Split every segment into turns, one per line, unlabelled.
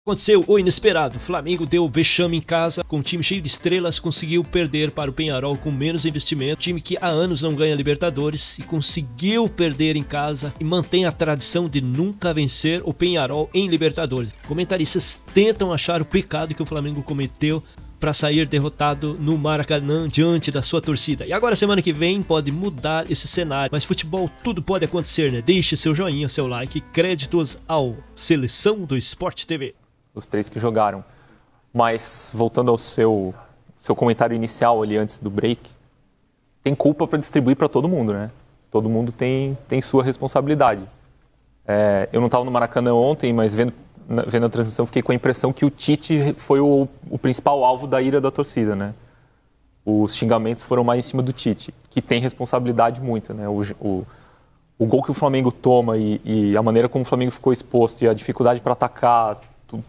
Aconteceu o inesperado. O Flamengo deu vexame em casa, com um time cheio de estrelas, conseguiu perder para o Peñarol com menos investimento. Time que há anos não ganha Libertadores e conseguiu perder em casa e mantém a tradição de nunca vencer o Peñarol em Libertadores. Comentaristas tentam achar o pecado que o Flamengo cometeu para sair derrotado no Maracanã diante da sua torcida. E agora, semana que vem, pode mudar esse cenário. Mas futebol, tudo pode acontecer, né? Deixe seu joinha, seu like. Créditos ao Seleção do Sport TV.
Os 3 que jogaram. Mas, voltando ao seu comentário inicial ali antes do break, tem culpa para distribuir para todo mundo, né? Todo mundo tem sua responsabilidade. Eu não estava no Maracanã ontem, mas vendo a transmissão fiquei com a impressão que o Tite foi o principal alvo da ira da torcida, né? Os xingamentos foram mais em cima do Tite, que tem responsabilidade muito, né? O gol que o Flamengo toma e a maneira como o Flamengo ficou exposto e a dificuldade para atacar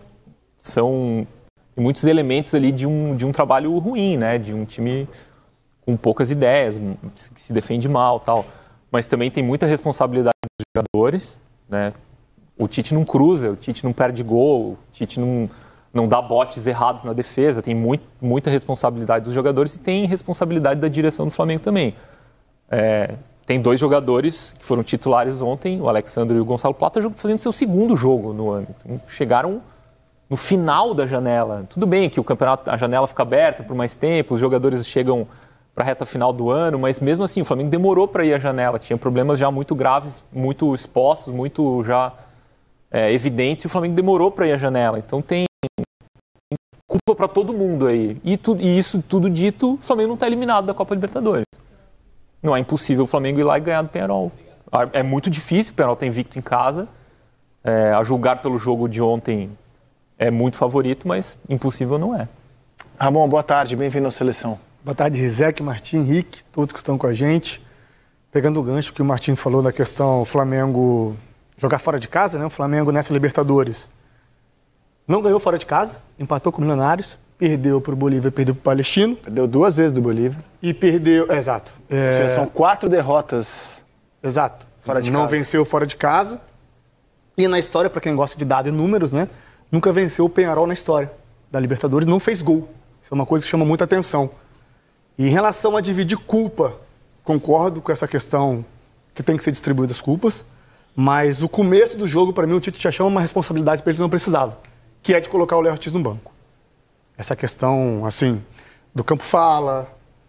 são muitos elementos ali de um trabalho ruim, né? De um time com poucas ideias, que se defende mal, tal. Mas também tem muita responsabilidade dos jogadores, né? O Tite não cruza, o Tite não perde gol, o Tite não dá botes errados na defesa, tem muita responsabilidade dos jogadores e tem responsabilidade da direção do Flamengo também. Tem 2 jogadores que foram titulares ontem, o Alexandre e o Gonçalo Plata, fazendo seu segundo jogo no ano. Então, chegaram no final da janela. Tudo bem que a janela fica aberta por mais tempo, os jogadores chegam para a reta final do ano, mas mesmo assim o Flamengo demorou para ir à janela, tinha problemas já muito graves, muito expostos, muito já evidentes, e o Flamengo demorou para ir à janela. Então tem culpa para todo mundo aí. E isso tudo dito, o Flamengo não está eliminado da Copa Libertadores. Não é impossível o Flamengo ir lá e ganhar do Peñarol. É muito difícil, o Peñarol está invicto em casa. A julgar pelo jogo de ontem, é muito favorito, mas impossível não é.
Ramon, boa tarde, bem-vindo à Seleção.
Boa tarde, Rizek, Martim, Henrique, todos que estão com a gente. Pegando o gancho que o Martim falou da questão Flamengo jogar fora de casa, né? O Flamengo nessa Libertadores não ganhou fora de casa, empatou com o Milionários, perdeu para o Bolívia, perdeu para o Palestino.
Perdeu 2 vezes do Bolívia.
E perdeu, exato.
São 4 derrotas.
Exato.
Fora de
não
casa.
Venceu fora de casa. E na história, para quem gosta de dados e números, né? Nunca venceu o Peñarol na história da Libertadores, não fez gol. Isso é uma coisa que chama muita atenção. E em relação a dividir culpa, concordo com essa questão que tem que ser distribuídas as culpas, mas o começo do jogo, para mim, o Tite já chama uma responsabilidade para ele que não precisava, que é de colocar o Léo Ortiz no banco. Essa questão, assim, do campo fala,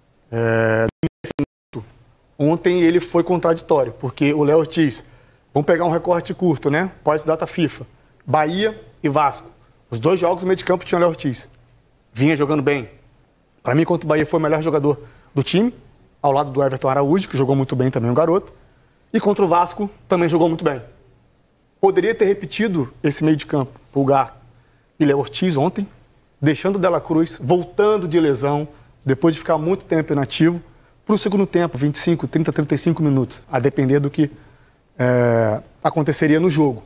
ontem ele foi contraditório, porque o Léo Ortiz, vamos pegar um recorte curto, né? Pós-data FIFA, Bahia e Vasco. Os 2 jogos no meio de campo tinha o Léo Ortiz. Vinha jogando bem. Para mim, contra o Bahia, foi o melhor jogador do time, ao lado do Everton Araújo, que jogou muito bem também, o garoto. E contra o Vasco, também jogou muito bem. Poderia ter repetido esse meio de campo, Pulgar e Léo Ortiz ontem, deixando o Dela Cruz, voltando de lesão, depois de ficar muito tempo inativo, para o segundo tempo, 25, 30, 35 minutos, a depender do que aconteceria no jogo.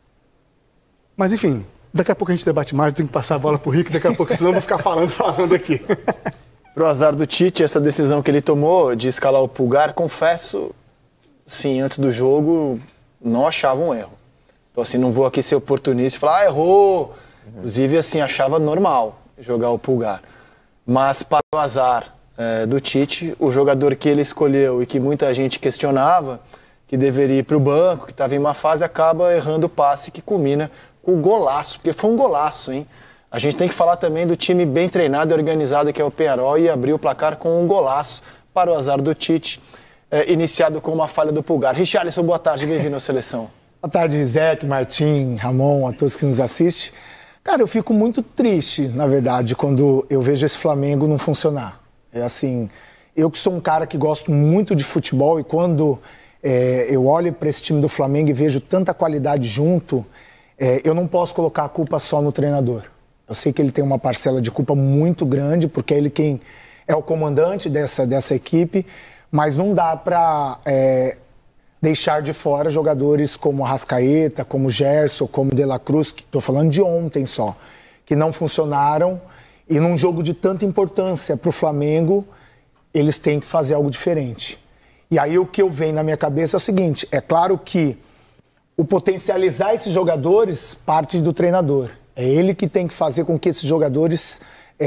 Mas, enfim, daqui a pouco a gente debate mais, tem que passar a bola para o Rick, daqui a pouco, senão eu vou ficar falando aqui.
Pro azar do Tite, essa decisão que ele tomou de escalar o Pulgar, confesso, sim, antes do jogo, não achava um erro. Então, assim, não vou aqui ser oportunista e falar, errou. Inclusive, assim, achava normal jogar o Pulgar. Mas, para o azar do Tite, o jogador que ele escolheu e que muita gente questionava, que deveria ir para o banco, que estava em uma fase, acaba errando o passe que culmina com o golaço, porque foi um golaço, hein? A gente tem que falar também do time bem treinado e organizado que é o Peñarol e abriu o placar com um golaço para o azar do Tite, iniciado com uma falha do Pulgar. Richarlison, boa tarde, bem-vindo à Seleção.
Boa tarde, Zé, Martim, Ramon, a todos que nos assistem. Cara, eu fico muito triste, na verdade, quando eu vejo esse Flamengo não funcionar. É assim, eu que sou um cara que gosto muito de futebol e quando eu olho para esse time do Flamengo e vejo tanta qualidade junto, eu não posso colocar a culpa só no treinador. Eu sei que ele tem uma parcela de culpa muito grande, porque é ele quem é o comandante dessa equipe, mas não dá para deixar de fora jogadores como Arrascaeta, como Gerson, como De La Cruz, que estou falando de ontem só, que não funcionaram, e num jogo de tanta importância para o Flamengo, eles têm que fazer algo diferente. E aí o que eu venho na minha cabeça é o seguinte, é claro que o potencializar esses jogadores parte do treinador. É ele que tem que fazer com que esses jogadores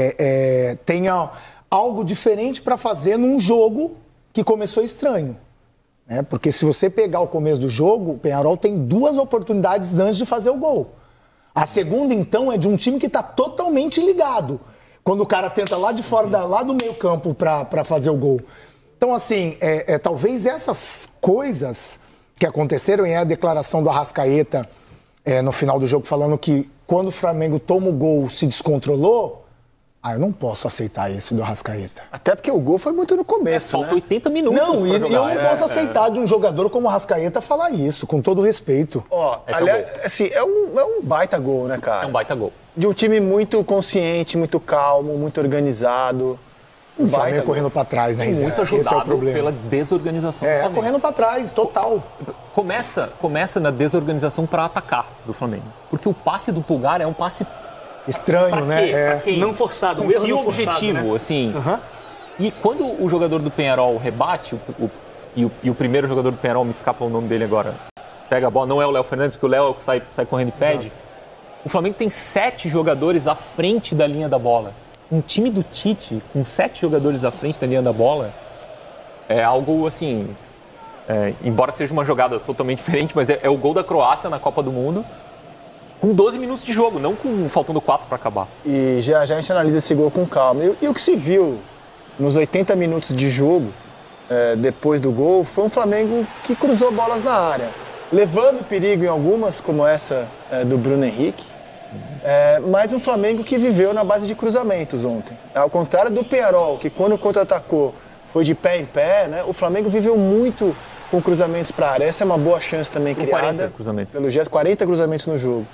tenham algo diferente para fazer num jogo que começou estranho. Né? Porque se você pegar o começo do jogo, o Peñarol tem 2 oportunidades antes de fazer o gol. A segunda, então, é de um time que está totalmente ligado. Quando o cara tenta lá de fora, lá do meio campo para fazer o gol. Então, assim, talvez essas coisas que aconteceram, e a declaração do Arrascaeta no final do jogo, falando que quando o Flamengo toma o gol, se descontrolou, eu não posso aceitar isso do Arrascaeta.
Até porque o gol foi muito no começo,
Faltou
né?
80 minutos
Não, e
pra
eu
jogar.
não posso aceitar de um jogador como o Arrascaeta falar isso, com todo respeito.
Ó,
Esse é o
aliás,
gol.
assim, é um baita gol, né, cara?
É um baita gol.
De um time muito consciente, muito calmo, muito organizado.
O Flamengo correndo para trás, né, Rizé?
Muito
Esse é o
ajudado
problema.
pela desorganização do Flamengo.
Correndo para trás, total.
Começa na desorganização para atacar do Flamengo. Porque o passe do Pulgar é um passe
Estranho,
pra
né?
quê? Pra quem?
Não forçado,
Com
um erro
que
não forçado,
objetivo,
né?
assim?
Aham.
E quando o jogador do Peñarol rebate, e o primeiro jogador do Peñarol, me escapa o nome dele agora, pega a bola, não é o Léo Fernandes, porque o Léo é o que sai correndo e pede. Exato. O Flamengo tem 7 jogadores à frente da linha da bola. Um time do Tite, com 7 jogadores à frente da linha da bola, é algo assim... embora seja uma jogada totalmente diferente, mas é o gol da Croácia na Copa do Mundo, com 12 minutos de jogo, não faltando 4 para acabar.
E já a gente analisa esse gol com calma. E o que se viu nos 80 minutos de jogo, depois do gol, foi um Flamengo que cruzou bolas na área, levando perigo em algumas, como essa do Bruno Henrique, mas um Flamengo que viveu na base de cruzamentos ontem. Ao contrário do Peñarol, que quando contra-atacou foi de pé em pé, né? O Flamengo viveu muito com cruzamentos para a área. Essa é uma boa chance também criada pelo Gesto, 40 cruzamentos no jogo.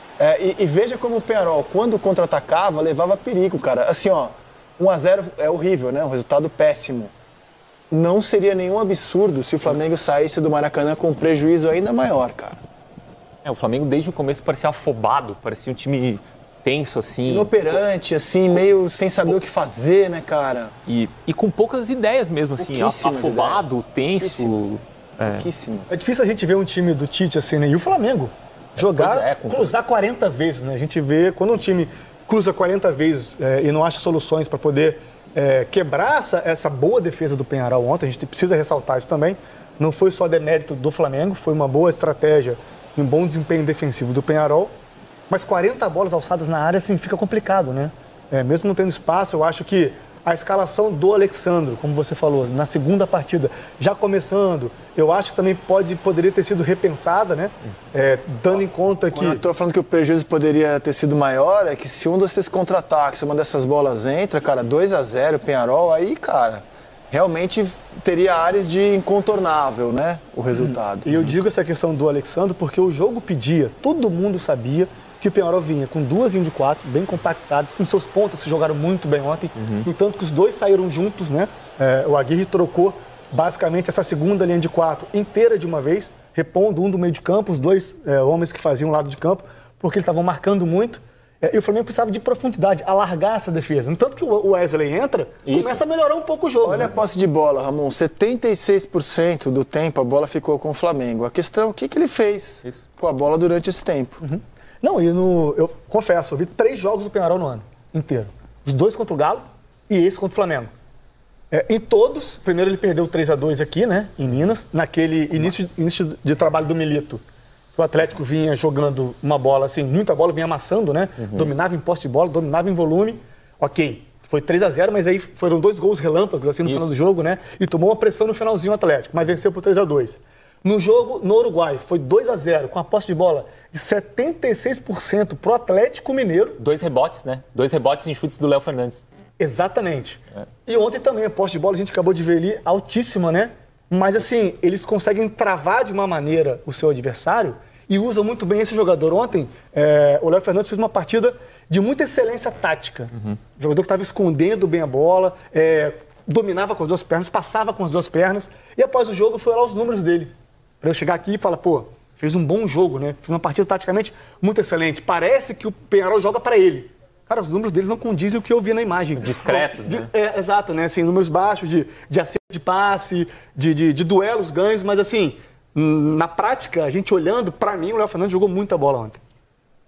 E veja como o Peñarol, quando contra-atacava, levava perigo, cara. Assim, ó, 1-0 é horrível, né? Um resultado péssimo. Não seria nenhum absurdo se o Flamengo saísse do Maracanã com um prejuízo ainda maior, cara.
O Flamengo desde o começo parecia afobado, parecia um time tenso, assim.
Inoperante, assim, meio sem saber o que fazer, né, cara?
E com poucas ideias mesmo, assim. Afobado, tenso.
Pouquíssimas.
É difícil a gente ver um time do Tite assim, né? E o Flamengo jogar, cruzar 40 vezes, né? A gente vê quando um time cruza 40 vezes e não acha soluções para poder quebrar essa boa defesa do Peñarol ontem, a gente precisa ressaltar isso também. Não foi só demérito do Flamengo, foi uma boa estratégia e um bom desempenho defensivo do Peñarol. Mas 40 bolas alçadas na área, assim, fica complicado, né? Mesmo não tendo espaço, eu acho que a escalação do Alexandro, como você falou, na segunda partida, já começando, eu acho que também poderia ter sido repensada, né? Dando em conta que...
Quando eu estou falando que o prejuízo poderia ter sido maior, é que se um desses contra-ataques, uma dessas bolas entra, cara, 2-0, Peñarol, aí, cara, realmente teria áreas de incontornável, né? O resultado.
E eu digo essa questão do Alexandro porque o jogo pedia, todo mundo sabia que o Peñarol vinha com 2 linhas de 4, bem compactados, com seus pontas se jogaram muito bem ontem, no tanto que os dois saíram juntos, né? O Aguirre trocou basicamente essa segunda linha de 4 inteira de uma vez, repondo um do meio de campo, os dois homens que faziam o lado de campo, porque eles estavam marcando muito, e o Flamengo precisava de profundidade, alargar essa defesa. No tanto que o Wesley entra, começa a melhorar um pouco o jogo.
Olha a posse de bola, Ramon, 76% do tempo a bola ficou com o Flamengo. A questão é o que ele fez com a bola durante esse tempo.
Não, eu confesso, eu vi 3 jogos do Peñarol no ano inteiro. Os 2 contra o Galo e esse contra o Flamengo. Em todos, primeiro ele perdeu 3-2 aqui, né, em Minas, naquele início de trabalho do Milito. O Atlético vinha jogando uma bola, assim, muita bola, vinha amassando, né? Dominava em posse de bola, dominava em volume. Ok, foi 3-0, mas aí foram 2 gols relâmpagos, assim, no final do jogo, né? E tomou uma pressão no finalzinho o Atlético, mas venceu por 3-2. No jogo no Uruguai, foi 2-0, com a posse de bola de 76% pro Atlético Mineiro.
2 rebotes, né? 2 rebotes em chutes do Léo Fernandes.
Exatamente. E ontem também a posse de bola, a gente acabou de ver ali, altíssima, né? Mas assim, eles conseguem travar de uma maneira o seu adversário e usam muito bem esse jogador. Ontem, o Léo Fernandes fez uma partida de muita excelência tática. O jogador que estava escondendo bem a bola, dominava com as 2 pernas, passava com as 2 pernas. E após o jogo, foi olhar os números dele. Para eu chegar aqui e falar, pô, fez um bom jogo, né? Fez uma partida taticamente muito excelente. Parece que o Peñarol joga para ele. Cara, os números deles não condizem o que eu vi na imagem.
Discretos, né?
Exato, né? Assim, números baixos de acerto de passe, de duelos ganhos, mas assim, na prática, a gente olhando, pra mim, o Léo Fernandes jogou muita bola ontem.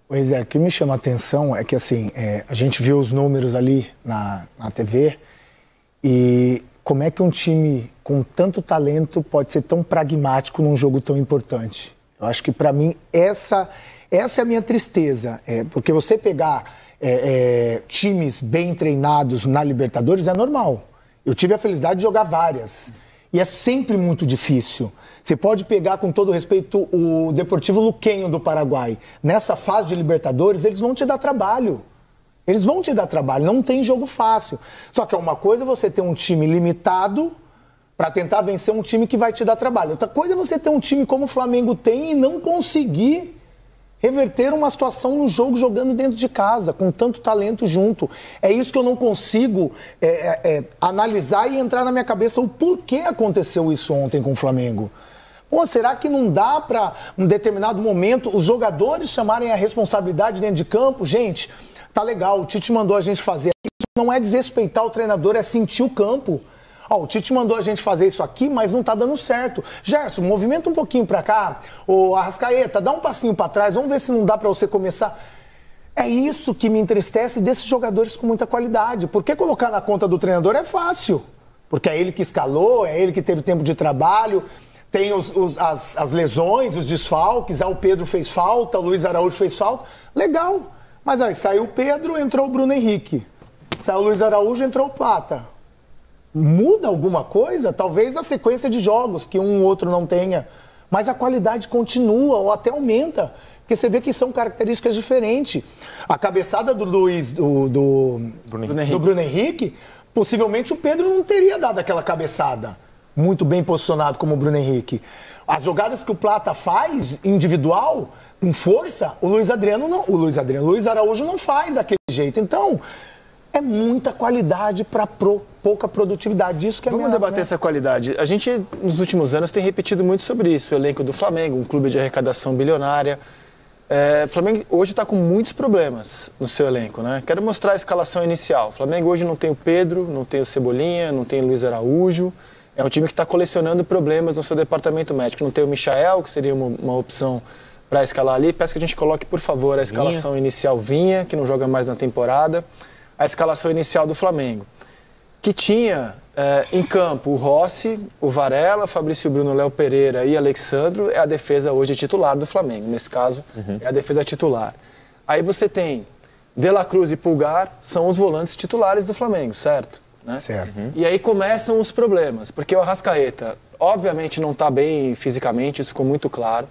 Pois é, o que me chama a atenção é que, assim, a gente viu os números ali na TV e como é que um time com tanto talento pode ser tão pragmático num jogo tão importante. Eu acho que, para mim, essa é a minha tristeza. Porque você pegar times bem treinados na Libertadores é normal. Eu tive a felicidade de jogar várias. E é sempre muito difícil. Você pode pegar, com todo respeito, o Deportivo Luquenho do Paraguai. Nessa fase de Libertadores, eles vão te dar trabalho. Eles vão te dar trabalho, não tem jogo fácil. Só que é uma coisa você ter um time limitado para tentar vencer um time que vai te dar trabalho. Outra coisa é você ter um time como o Flamengo tem e não conseguir reverter uma situação no jogo jogando dentro de casa, com tanto talento junto. É isso que eu não consigo analisar e entrar na minha cabeça o porquê aconteceu isso ontem com o Flamengo. Pô, será que não dá para, um determinado momento, os jogadores chamarem a responsabilidade dentro de campo? Gente, tá legal, o Tite mandou a gente fazer. Isso não é desrespeitar o treinador, é sentir o campo. O Tite mandou a gente fazer isso aqui, mas não tá dando certo. Gerson, movimenta um pouquinho pra cá. Ô, Arrascaeta, dá um passinho pra trás, vamos ver se não dá pra você começar. É isso que me entristece desses jogadores com muita qualidade. Porque colocar na conta do treinador é fácil. Porque é ele que escalou, é ele que teve tempo de trabalho, tem as lesões, os desfalques, o Pedro fez falta, o Luiz Araújo fez falta. Legal. Mas aí saiu o Pedro, entrou o Bruno Henrique. Saiu o Luiz Araújo, entrou o Plata. Muda alguma coisa? Talvez a sequência de jogos, que um ou outro não tenha. Mas a qualidade continua ou até aumenta. Porque você vê que são características diferentes. A cabeçada do Bruno Henrique, possivelmente o Pedro não teria dado aquela cabeçada. Muito bem posicionado como o Bruno Henrique. As jogadas que o Plata faz, individual, com força, o Luiz Araújo não faz daquele jeito. Então, é muita qualidade para pouca produtividade. Isso que é
Vamos debater essa qualidade. A gente, nos últimos anos, tem repetido muito sobre isso. O elenco do Flamengo, um clube de arrecadação bilionária. O Flamengo hoje está com muitos problemas no seu elenco, né? Quero mostrar a escalação inicial. O Flamengo hoje não tem o Pedro, não tem o Cebolinha, não tem o Luiz Araújo. É um time que está colecionando problemas no seu departamento médico. Não tem o Michael, que seria uma opção para escalar ali. Peço que a gente coloque, por favor, a escalação inicial. Vinha, que não joga mais na temporada. A escalação inicial do Flamengo, que tinha em campo o Rossi, o Varela, Fabrício Bruno, Léo Pereira e Alexandro. É a defesa hoje titular do Flamengo. Nesse caso, é a defesa titular. Aí você tem De La Cruz e Pulgar, são os volantes titulares do Flamengo, certo? Né?
Certo.
E aí começam os problemas, porque o Arrascaeta, obviamente, não está bem fisicamente, isso ficou muito claro.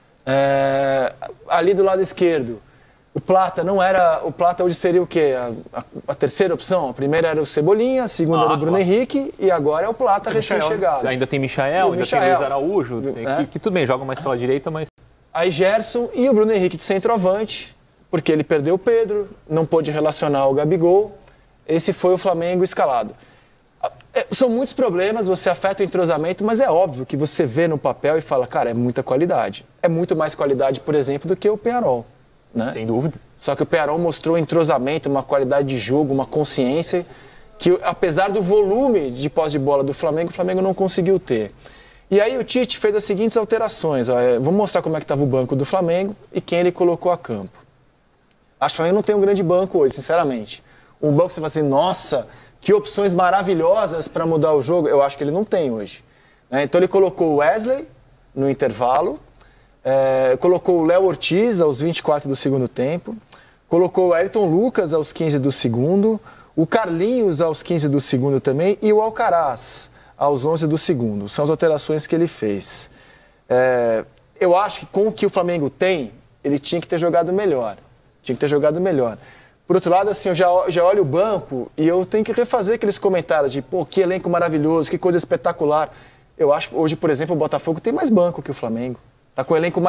Ali do lado esquerdo, o Plata não era... O Plata hoje seria o quê? A terceira opção? A primeira era o Cebolinha, a segunda era o Bruno Henrique e agora é o Plata recém-chegado.
Ainda tem Michael, ainda tem Luiz Araújo, que tudo bem, joga mais pela direita, mas...
Aí Gerson e o Bruno Henrique de centroavante, porque ele perdeu o Pedro, não pôde relacionar o Gabigol. Esse foi o Flamengo escalado. São muitos problemas, você afeta o entrosamento, mas é óbvio que você vê no papel e fala, cara, é muita qualidade. É muito mais qualidade, por exemplo, do que o Peñarol. Né?
Sem dúvida.
Só que o Peñarol mostrou um entrosamento, uma qualidade de jogo, uma consciência que, apesar do volume de posse de bola do Flamengo, o Flamengo não conseguiu ter. E aí o Tite fez as seguintes alterações. Vamos mostrar como é que estava o banco do Flamengo e quem ele colocou a campo. Acho que o Flamengo não tem um grande banco hoje, sinceramente. Um banco que você fala assim, nossa, que opções maravilhosas para mudar o jogo. Eu acho que ele não tem hoje. Então ele colocou o Wesley no intervalo, colocou o Léo Ortiz aos 24 do segundo tempo, colocou o Ayrton Lucas aos 15 do segundo, o Carlinhos aos 15 do segundo também e o Alcaraz aos 11 do segundo. São as alterações que ele fez. Eu acho que com o que o Flamengo tem, ele tinha que ter jogado melhor. Por outro lado, assim, eu já olho o banco e eu tenho que refazer aqueles comentários de, pô, que elenco maravilhoso, que coisa espetacular. Eu acho que hoje, por exemplo, o Botafogo tem mais banco que o Flamengo. Tá com o elenco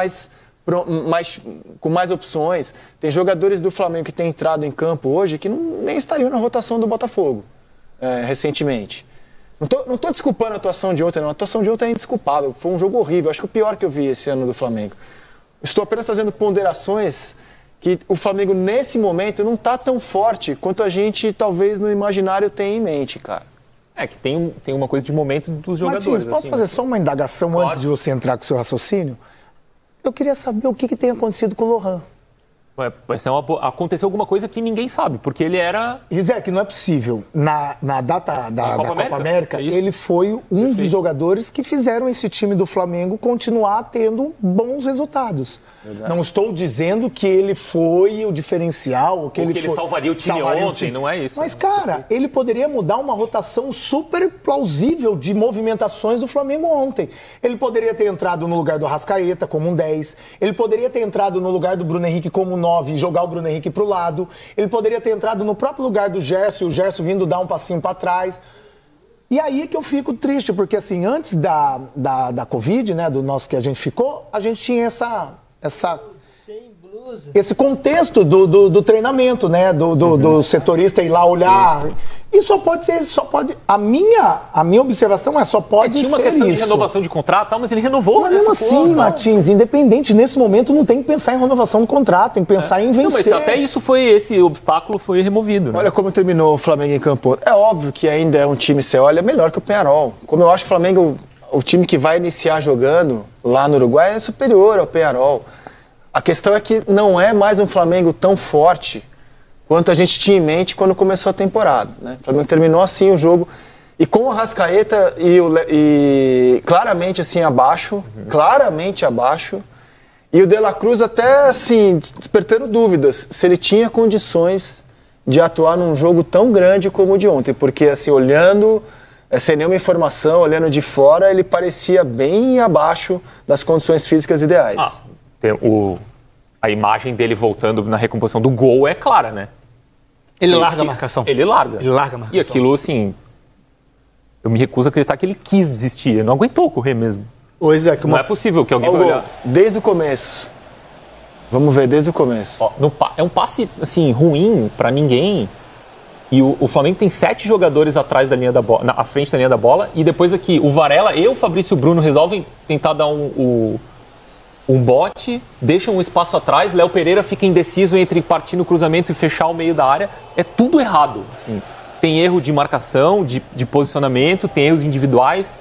com mais opções. Tem jogadores do Flamengo que têm entrado em campo hoje que nem estariam na rotação do Botafogo recentemente. Não tô desculpando a atuação de ontem, não. A atuação de ontem é indesculpável. Foi um jogo horrível. Acho que o pior que eu vi esse ano do Flamengo. Estou apenas trazendo ponderações que o Flamengo, nesse momento, não está tão forte quanto a gente, talvez, no imaginário tenha em mente, cara.
Que tem uma coisa de momento dos jogadores.
Martins, posso
assim,
fazer só uma indagação antes de você entrar com o seu raciocínio? Eu queria saber o que tem acontecido com o Lohan.
Aconteceu alguma coisa que ninguém sabe, porque ele era...
Rizek, não é possível. Na data da Copa América, ele foi um dos jogadores que fizeram esse time do Flamengo continuar tendo bons resultados. Verdade. Não estou dizendo que ele foi o diferencial, ou que ele
salvaria o time ontem, não é isso.
Mas, cara, ele poderia mudar uma rotação super plausível de movimentações do Flamengo ontem. Ele poderia ter entrado no lugar do Arrascaeta como um 10, ele poderia ter entrado no lugar do Bruno Henrique como um 9 e jogar o Bruno Henrique pro lado. Ele poderia ter entrado no próprio lugar do Gerson e o Gerson vindo dar um passinho para trás. E aí é que eu fico triste, porque assim, antes da Covid, né, do nosso que a gente ficou, a gente tinha esse contexto do treinamento, né, do setorista ir lá olhar. Sim. E só pode. A minha observação só pode ser isso.
Tinha uma questão de renovação de contrato, mas ele renovou.
Mas mesmo assim, Martins, independente, nesse momento não tem que pensar em renovação de contrato, tem que pensar em vencer.
Não, mas até esse obstáculo foi removido. Né?
Olha como terminou o Flamengo em campo. É óbvio que ainda é um time, você olha, melhor que o Peñarol. Como eu acho que o Flamengo, o time que vai iniciar jogando lá no Uruguai é superior ao Peñarol. A questão é que não é mais um Flamengo tão forte quanto a gente tinha em mente quando começou a temporada. Né? O Flamengo terminou assim o jogo, e com o Arrascaeta e claramente assim abaixo, e o De La Cruz até assim, despertando dúvidas, se ele tinha condições de atuar num jogo tão grande como o de ontem, porque assim, olhando, sem nenhuma informação, olhando de fora, ele parecia bem abaixo das condições físicas ideais.
A imagem dele voltando na recomposição do gol é clara, né?
Ele larga a marcação.
Ele larga.
Ele larga a marcação.
E aquilo, assim, eu me recuso a acreditar que ele quis desistir. Ele não aguentou correr mesmo.
Não
é possível que alguém vai olhar.
Desde o começo. Vamos ver, desde o começo.
É um passe, assim, ruim pra ninguém. E o Flamengo tem 7 jogadores atrás da linha da bola, à frente da linha da bola. E depois aqui, o Varela e o Fabrício Bruno resolvem tentar dar um bote, deixam um espaço atrás, Léo Pereira fica indeciso entre partir no cruzamento e fechar o meio da área. É tudo errado. Assim. Tem erro de marcação, de posicionamento, tem erros individuais.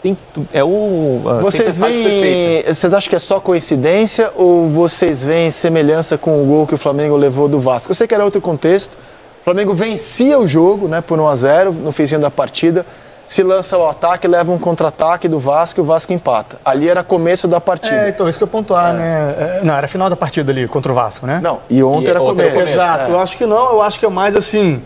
Vocês acham que é só coincidência ou vocês veem semelhança com o gol que o Flamengo levou do Vasco? Eu sei que era outro contexto. O Flamengo vencia o jogo, né, por 1-0 no finzinho da partida. Se lança o ataque, leva um contra-ataque do Vasco e o Vasco empata. Ali era começo da partida.
Então, isso que eu pontuar, né? Não, era final da partida ali contra o Vasco, né?
Não, e ontem era começo.
Exato, eu acho que não, eu acho que é mais assim,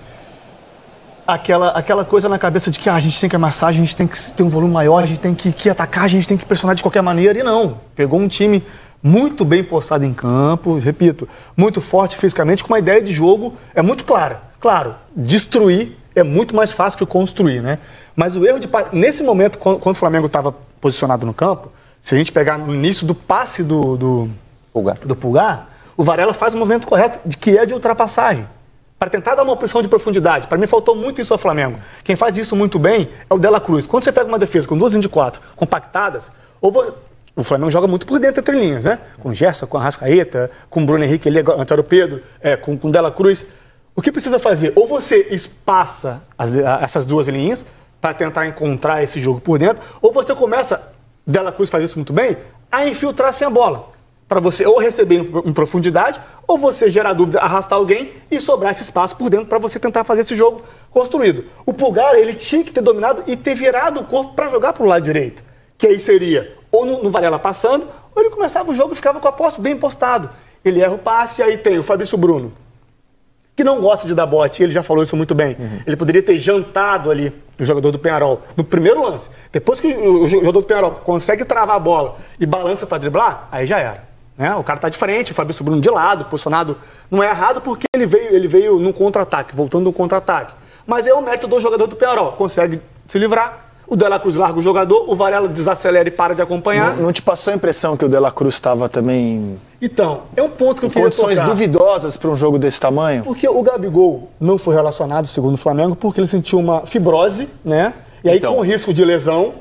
aquela coisa na cabeça de que a gente tem que amassar, a gente tem que ter um volume maior, a gente tem que atacar, a gente tem que pressionar de qualquer maneira, e não. Pegou um time muito bem postado em campo, repito, muito forte fisicamente, com uma ideia de jogo muito clara. Claro, destruir é muito mais fácil que construir, né? Mas o erro nesse momento, quando o Flamengo estava posicionado no campo, se a gente pegar no início do passe do Pulgar, o Varela faz o movimento correto, que é de ultrapassagem, para tentar dar uma opção de profundidade. Para mim faltou muito isso ao Flamengo. Quem faz isso muito bem é o De La Cruz. Quando você pega uma defesa com 2 linhas de 4 compactadas, o Flamengo joga muito por dentro entre linhas, né? Com o Gerson, com a Arrascaeta, com o Bruno Henrique, antes era o Pedro, com o De La Cruz. O que precisa fazer? Ou você espaça essas 2 linhas para tentar encontrar esse jogo por dentro, ou você começa, De La Cruz faz isso muito bem, a infiltrar sem a bola. Para você ou receber em profundidade, ou você gerar dúvida, arrastar alguém e sobrar esse espaço por dentro para você tentar fazer esse jogo construído. O Pulgar, ele tinha que ter dominado e ter virado o corpo para jogar para o lado direito. Que aí seria ou no Varela passando, ou ele começava o jogo e ficava com a posse bem postado. Ele erra o passe, e aí tem o Fabrício Bruno, que não gosta de dar bote, ele já falou isso muito bem. Ele poderia ter jantado ali o jogador do Peñarol no primeiro lance. Depois que o jogador do Peñarol consegue travar a bola e balança para driblar, aí já era. Né? O cara tá de frente, o Fabrício Bruno de lado, posicionado. Não é errado porque ele veio num contra-ataque, voltando no contra-ataque. Mas é o mérito do jogador do Peñarol. Consegue se livrar. O De La Cruz larga o jogador, o Varela desacelera e para de acompanhar.
Não te passou a impressão que o De La Cruz estava também...
Então, é um ponto que eu queria tocar.
Condições duvidosas para um jogo desse tamanho?
Porque o Gabigol não foi relacionado, segundo o Flamengo, porque ele sentiu uma fibrose, né? E aí, com o risco de lesão,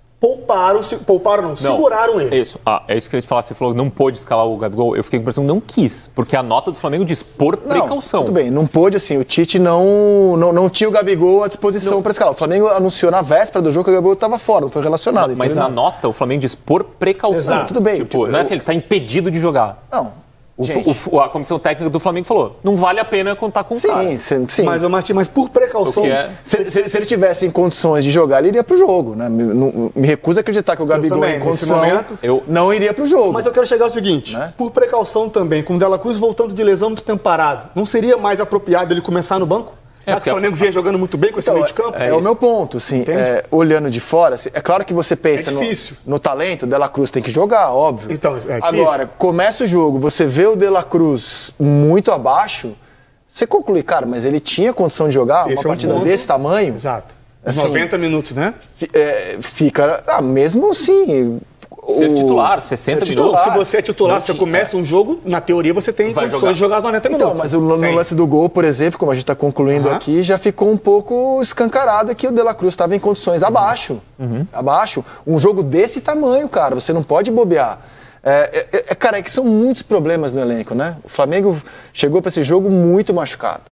seguraram ele.
Isso. É isso que eu ia te falar. Você falou que não pôde escalar o Gabigol. Eu fiquei com a impressão que não quis, porque a nota do Flamengo diz por precaução.
Tudo bem, não pôde, assim, o Tite não tinha o Gabigol à disposição para escalar. O Flamengo anunciou na véspera do jogo que o Gabigol estava fora, não foi relacionado.
Mas na nota o Flamengo diz por precaução.
Exato. Tudo bem.
Não é assim, ele está impedido de jogar.
Não.
A comissão técnica do Flamengo falou, não vale a pena contar com o cara.
Sim.
Mas, Martim, por precaução...
Se ele tivesse em condições de jogar, ele iria pro jogo, né? Me recuso a acreditar que o Gabigol em condição não iria pro jogo.
Mas eu quero chegar ao seguinte, né? Por precaução também, com o Dela Cruz voltando de lesão muito tempo parado, não seria mais apropriado ele começar no banco? Já que o Flamengo vinha jogando muito bem com esse meio de campo?
É o meu ponto, assim, olhando de fora, é claro que você pensa no talento, o Dela Cruz tem que jogar, óbvio.
Então, é difícil.
Agora, começa o jogo, você vê o Dela Cruz muito abaixo, você conclui, cara, mas ele tinha condição de jogar uma partida desse tamanho?
Exato.
Assim,
90 minutos, né?
Fica, mesmo assim...
Ser titular, 60 minutos.
Se você é titular, você começa um jogo, na teoria você tem condições de jogar os 90 minutos.
Então, mas no lance do gol, por exemplo, como a gente está concluindo aqui, já ficou um pouco escancarado que o De La Cruz estava em condições abaixo. Abaixo. Um jogo desse tamanho, cara, você não pode bobear. Cara, é que são muitos problemas no elenco, né? O Flamengo chegou para esse jogo muito machucado.